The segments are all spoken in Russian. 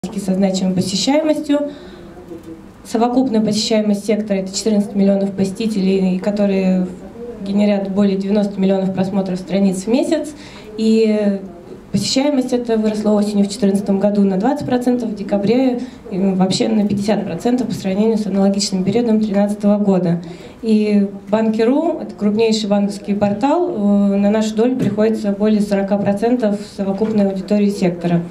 со значимой посещаемостью. Совокупная посещаемость сектора — это 14 миллионов посетителей, которые генерят более 90 миллионов просмотров страниц в месяц. И посещаемость эта выросла осенью в 2014 году на 20%, в декабре вообще на 50% по сравнению с аналогичным периодом 2013 года. И Банки.ру, это крупнейший банковский портал, на нашу долю приходится более 40% совокупной аудитории сектора.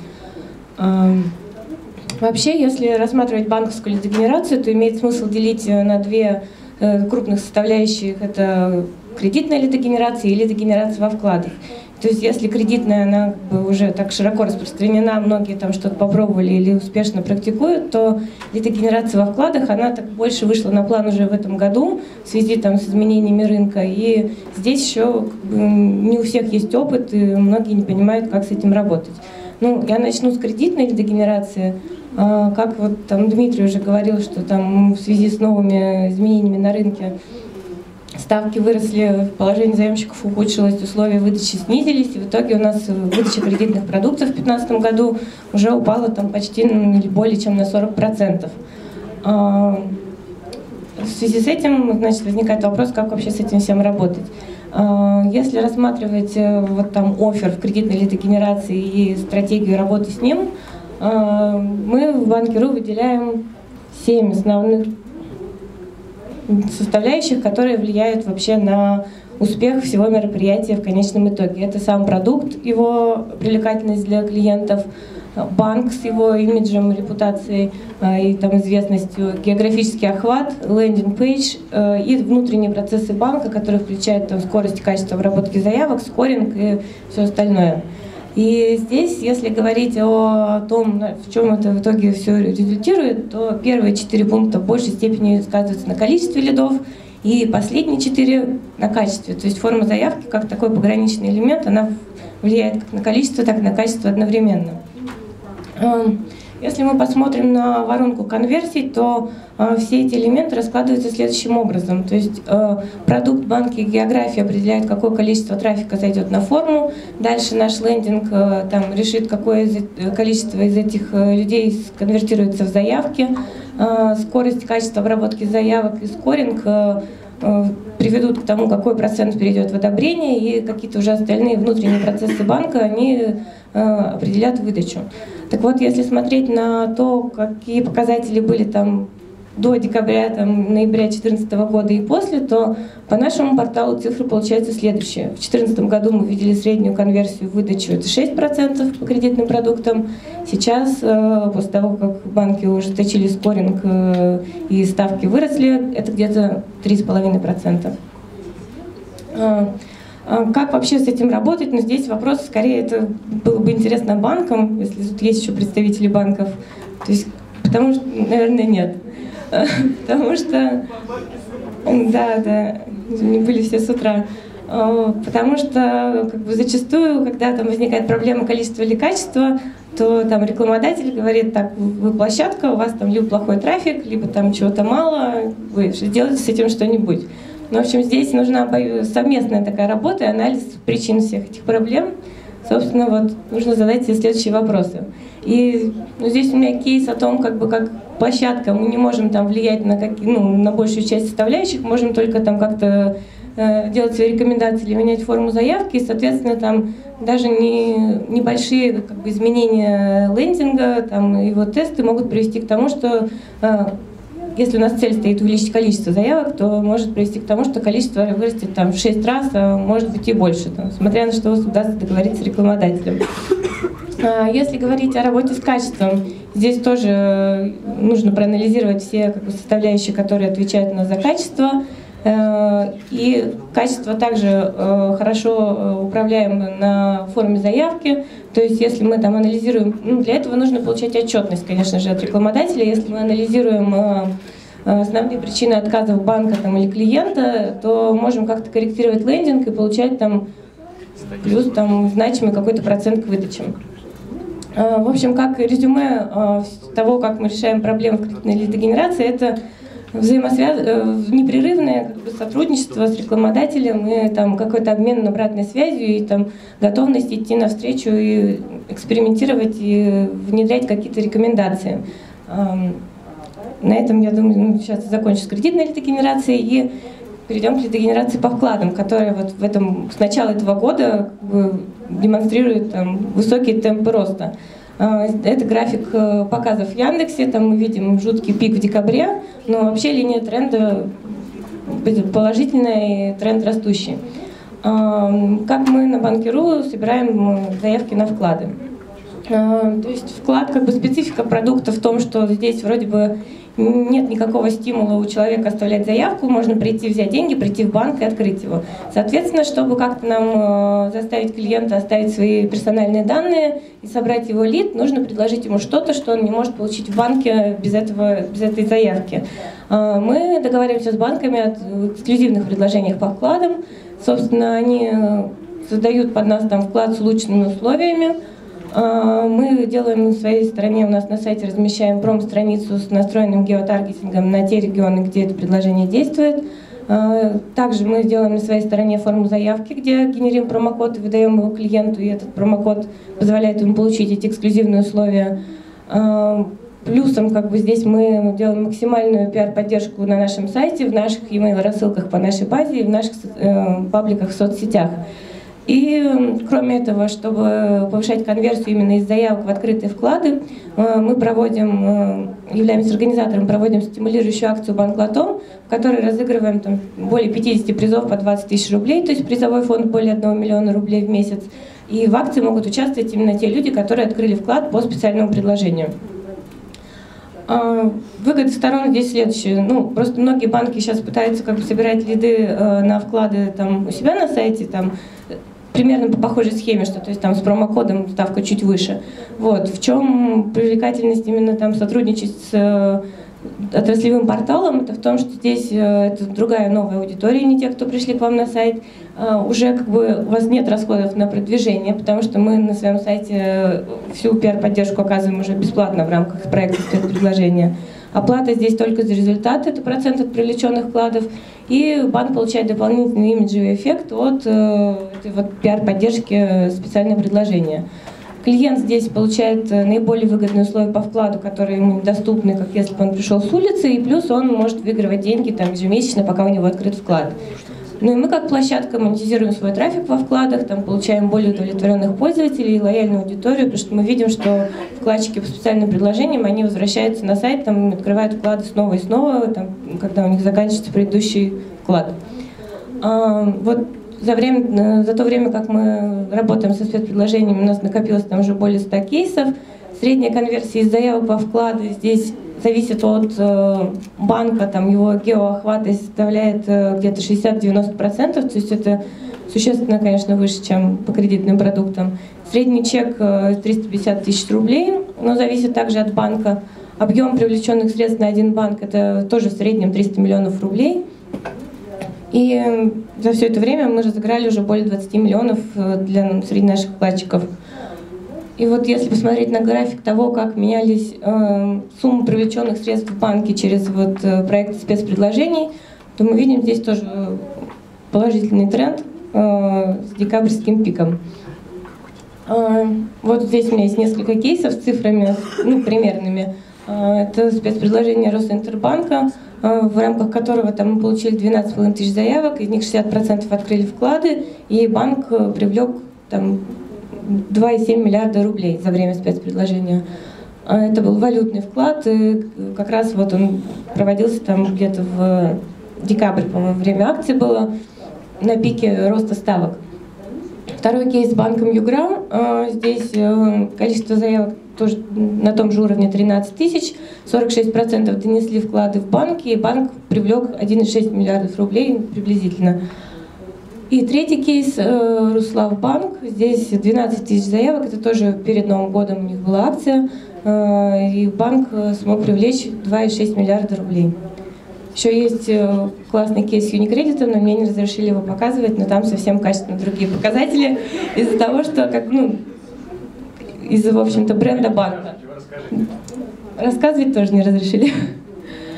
Вообще, если рассматривать банковскую лидогенерацию, то имеет смысл делить на две крупных составляющих. Это кредитная лидогенерация и лидогенерация во вкладах. То есть, если кредитная, она уже так широко распространена, многие там что-то попробовали или успешно практикуют, то лидогенерация во вкладах, она так больше вышла на план уже в этом году в связи там с изменениями рынка. И здесь еще не у всех есть опыт, и многие не понимают, как с этим работать. Ну, я начну с кредитной лидогенерации. Как вот там Дмитрий уже говорил, что там в связи с новыми изменениями на рынке ставки выросли, положение заемщиков ухудшилось, условия выдачи снизились, и в итоге у нас выдача кредитных продуктов в 2015 году уже упала там почти или более чем на 40%. В связи с этим, значит, возникает вопрос, как вообще с этим всем работать. Если рассматривать вот там оффер в кредитной лидогенерации и стратегию работы с ним, мы в Банки.ру выделяем 7 основных составляющих, которые влияют вообще на успех всего мероприятия в конечном итоге. Это сам продукт, его привлекательность для клиентов, банк с его имиджем, репутацией и там известностью, географический охват, лендинг-пейдж и внутренние процессы банка, которые включают там скорость и качество обработки заявок, скоринг и все остальное. И здесь, если говорить о том, в чем это в итоге все результирует, то первые 4 пункта в большей степени сказываются на количестве лидов, и последние 4 на качестве. То есть форма заявки, как такой пограничный элемент, она влияет как на количество, так и на качество одновременно. Если мы посмотрим на воронку конверсий, то все эти элементы раскладываются следующим образом. То есть продукт, банки, география определяют, какое количество трафика зайдет на форму. Дальше наш лендинг там решит, какое количество из этих людей конвертируется в заявки. Скорость, качество обработки заявок и скоринг приведут к тому, какой процент перейдет в одобрение, и какие-то уже остальные внутренние процессы банка, они определят выдачу. Так вот, если смотреть на то, какие показатели были там до декабря, ноября 2014 года и после, то по нашему порталу цифры получаются следующие. В 2014 году мы видели среднюю конверсию в выдачу, это 6% по кредитным продуктам. Сейчас, после того, как банки ужесточили скоринг и ставки выросли, это где-то 3,5%. Как вообще с этим работать? Но здесь вопрос, скорее, это было бы интересно банкам, если тут есть еще представители банков. То есть, потому что, наверное, нет. Потому что, да, не были все с утра. Потому что как бы зачастую, когда там возникает проблема количества или качества, то там рекламодатель говорит: так, вы площадка, у вас там либо плохой трафик, либо там чего-то мало, вы сделайте с этим что-нибудь. Но, в общем, здесь нужна совместная такая работа и анализ причин всех этих проблем. Собственно, вот нужно задать себе следующие вопросы. И здесь у меня кейс о том, как площадка, мы не можем там влиять на большую часть составляющих, можем только там как-то делать свои рекомендации или менять форму заявки, и, соответственно, там даже небольшие изменения лендинга, там, его тесты могут привести к тому, что если у нас цель стоит увеличить количество заявок, то может привести к тому, что количество вырастет там в 6 раз, а может быть и больше, там, смотря на что удастся договориться с рекламодателем. Если говорить о работе с качеством, здесь тоже нужно проанализировать все составляющие, которые отвечают за качество. И качество также хорошо управляемо на форме заявки. То есть если мы там анализируем, для этого нужно получать отчетность, конечно же, от рекламодателя. Если мы анализируем основные причины отказов банка или клиента, то можем как-то корректировать лендинг и получать там плюс значимый какой-то процент к выдачам. В общем, как резюме того, как мы решаем проблемы в кредитной лидогенерации, это непрерывное как бы сотрудничество с рекламодателем и там какой-то обмен обратной связью и там готовность идти навстречу и экспериментировать и внедрять какие-то рекомендации. На этом, я думаю, сейчас закончу с кредитной лидогенерацией и перейдем к лидогенерации по вкладам, которая вот с начала этого года как бы демонстрирует там высокие темпы роста. Это график показов в Яндексе, там мы видим жуткий пик в декабре, но вообще линия тренда положительная и тренд растущий. Как мы на Банки.ру собираем заявки на вклады? То есть вклад, как бы специфика продукта в том, что здесь вроде бы нет никакого стимула у человека оставлять заявку, можно прийти, взять деньги, прийти в банк и открыть его. Соответственно, чтобы как-то нам заставить клиента оставить свои персональные данные и собрать его лид, нужно предложить ему что-то, что он не может получить в банке без этой заявки. Мы договариваемся с банками о эксклюзивных предложениях по вкладам. Собственно, они создают под нас там вклад с улучшенными условиями. Мы делаем на своей стороне, у нас на сайте размещаем пром-страницу с настроенным геотаргетингом на те регионы, где это предложение действует. Также мы делаем на своей стороне форму заявки, где генерим промокод и выдаем его клиенту, и этот промокод позволяет ему получить эти эксклюзивные условия. Плюсом как бы здесь мы делаем максимальную пиар-поддержку на нашем сайте, в наших e-mail рассылках по нашей базе и в наших пабликах в соцсетях. И кроме этого, чтобы повышать конверсию именно из заявок в открытые вклады, мы являемся организатором, проводим стимулирующую акцию «Банк-лото», в которой разыгрываем там более 50 призов по 20 тысяч рублей, то есть призовой фонд более 1 миллиона рублей в месяц. И в акции могут участвовать именно те люди, которые открыли вклад по специальному предложению. Выгоды сторон здесь следующие. Просто многие банки сейчас пытаются как бы собирать лиды на вклады там, у себя на сайте, там, примерно по похожей схеме, что то есть там с промокодом ставка чуть выше. Вот. В чем привлекательность именно там сотрудничать с отраслевым порталом? Это в том, что здесь это другая новая аудитория, не те, кто пришли к вам на сайт. Уже как бы у вас нет расходов на продвижение, потому что мы на своем сайте всю пиар-поддержку оказываем уже бесплатно в рамках проекта спецпредложения. Оплата здесь только за результаты, это процент от привлеченных вкладов. И банк получает дополнительный имиджевый эффект от этой вот пиар-поддержки специального предложения. Клиент здесь получает наиболее выгодные условия по вкладу, которые ему недоступны, как если бы он пришел с улицы, и плюс он может выигрывать деньги там, ежемесячно, пока у него открыт вклад. Ну и мы как площадка монетизируем свой трафик во вкладах, там, получаем более удовлетворенных пользователей и лояльную аудиторию, потому что мы видим, что вкладчики по специальным предложениям, они возвращаются на сайт, там, открывают вклады снова и снова, там, когда у них заканчивается предыдущий вклад. Вот за то время, как мы работаем со спецпредложениями, у нас накопилось там уже более 100 кейсов. Средняя конверсия из заявок во вклады здесь зависит от банка, там его геоохвата составляет где-то 60-90%, то есть это существенно, конечно, выше, чем по кредитным продуктам. Средний чек 350 тысяч рублей, но зависит также от банка. Объем привлеченных средств на один банк это тоже в среднем 300 миллионов рублей. И за все это время мы разыграли уже более 20 миллионов среди наших вкладчиков. И вот если посмотреть на график того, как менялись суммы привлеченных средств в банке через вот, проекты спецпредложений, то мы видим здесь тоже положительный тренд с декабрьским пиком. Вот здесь у меня есть несколько кейсов с цифрами примерными. Это спецпредложение Росинтербанка, в рамках которого там, мы получили 12,5 тысяч заявок, из них 60% открыли вклады, и банк привлек там, 2,7 миллиарда рублей за время спецпредложения. Это был валютный вклад, и как раз вот он проводился там где-то в декабре, по-моему, время акции было, на пике роста ставок. Второй кейс с банком Югра. Здесь количество заявок тоже на том же уровне 13 тысяч, 46% донесли вклады в банки, и банк привлек 1,6 миллиардов рублей приблизительно. И третий кейс Руславбанк. Здесь 12 тысяч заявок, это тоже перед Новым годом у них была акция, и банк смог привлечь 2,6 миллиарда рублей. Еще есть классный кейс Unicredit, но мне не разрешили его показывать, но там совсем качественно другие показатели из-за того, что из-за, в общем-то, бренда банка. Рассказывать тоже не разрешили.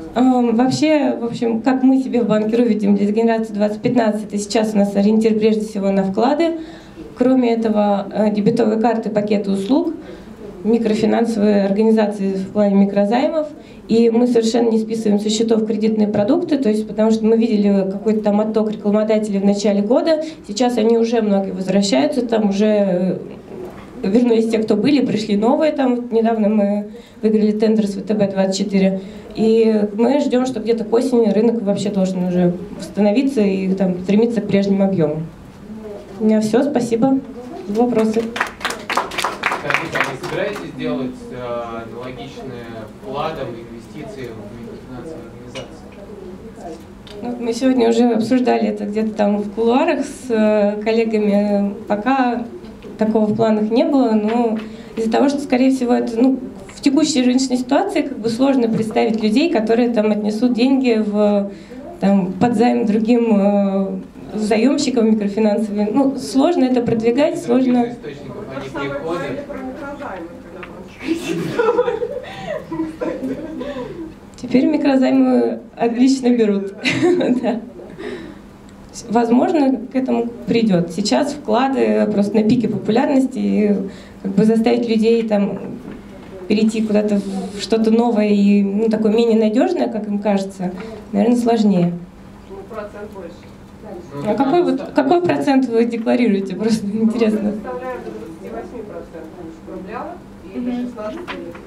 Вообще, в общем, как мы себе в банке.ру видим для генерации 2015, сейчас у нас ориентир прежде всего на вклады. Кроме этого, дебетовые карты, пакеты услуг, микрофинансовые организации в плане микрозаймов. И мы совершенно не списываем со счетов кредитные продукты, то есть потому что мы видели какой-то там отток рекламодателей в начале года. Сейчас они уже многие возвращаются, там уже вернулись те, кто были, пришли новые. Там недавно мы выиграли тендер с ВТБ-24. И мы ждем, что где-то к осени рынок вообще должен уже восстановиться и там стремиться к прежним объемам. У меня все, спасибо. Вопросы? Скажите, а вы собираетесь делать аналогичные вкладом инвестиции в микрофинансовые организации? Мы сегодня уже обсуждали это где-то там в кулуарах с коллегами. Пока такого в планах не было, но из-за того, что, скорее всего, это в текущей рыночной ситуации как бы сложно представить людей, которые там отнесут деньги под займ другим заемщикам микрофинансовым. Сложно это продвигать, сложно. Теперь микрозаймы отлично берут. Да. Возможно, к этому придет. Сейчас вклады просто на пике популярности, и как бы заставить людей там перейти куда-то в что-то новое и такое менее надежное, как им кажется, наверное, сложнее. Процент больше. А какой процент вы декларируете? Просто интересно. Составляют до 28% рублявых и до 16%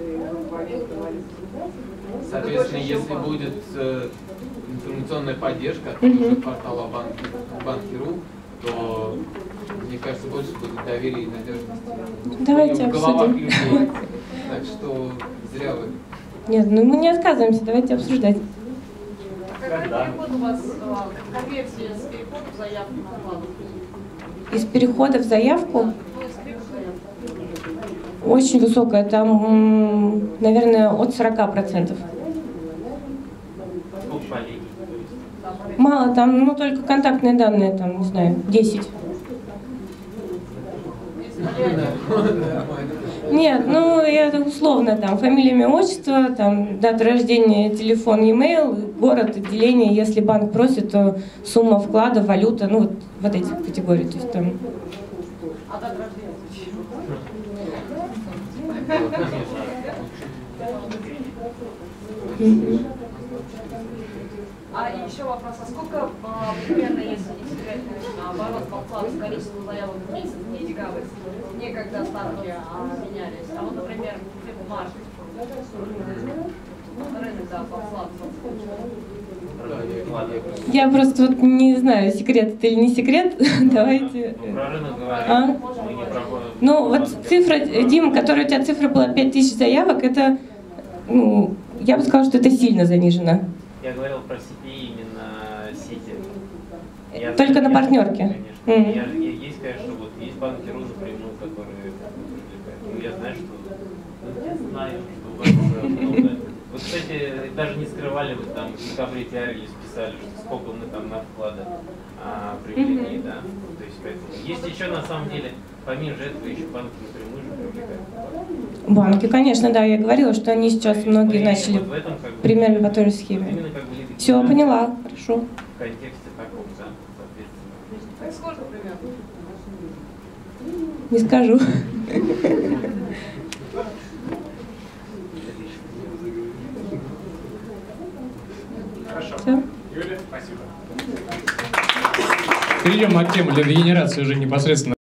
Соответственно, если будет информационная поддержка от портала банки.ру, то, мне кажется, больше будет доверия и надежности. Давайте в головах обсудим. людей. Так что зря вы. Нет, мы не отказываемся, давайте обсуждать. Какой переход у вас, конверсия с перехода в заявку на вклад? Из перехода в заявку очень высокая, там, наверное, от 40%. Мало, там, только контактные данные, там, не знаю, 10. Нет, это условно, там, фамилия, имя, отчество, там, дата рождения, телефон, e-mail, город, отделение, если банк просит, то сумма вклада, валюта, вот эти категории, то есть там. А дата рождения? А еще вопрос, а сколько примерно, если не секрет, оборот по вкладу с количеством заявок в месяц не двигалось, не когда ставки менялись, а вот, например, в марте рынок по вкладу? Я просто не знаю, секрет это или не секрет. Давайте. Про рынок говорим. Вот цифра, Дима, которая у тебя цифра была 5000 заявок, это, я бы сказала, что это сильно занижено. Я говорил про CPI именно сети. Только на партнерке. Есть, конечно, есть банки.ру напрямую, которые привлекают. Я знаю, что у вас много. Вы, кстати, даже не скрывали, вы там в декабре пиарились, писали, что сколько мы там на вклады привлекли, да. То есть, поэтому есть еще на самом деле, помимо этого, еще банки напрямую же привлекают. Банки, конечно, да, я говорила, что они сейчас многие начали в этом, примерно по той же схеме. Все, поняла, хорошо. В контексте такого, да, соответственно. Так сколько примерно? Не скажу. Хорошо. Все. Юля, спасибо. Перейдем от темы лидогенерации уже непосредственно.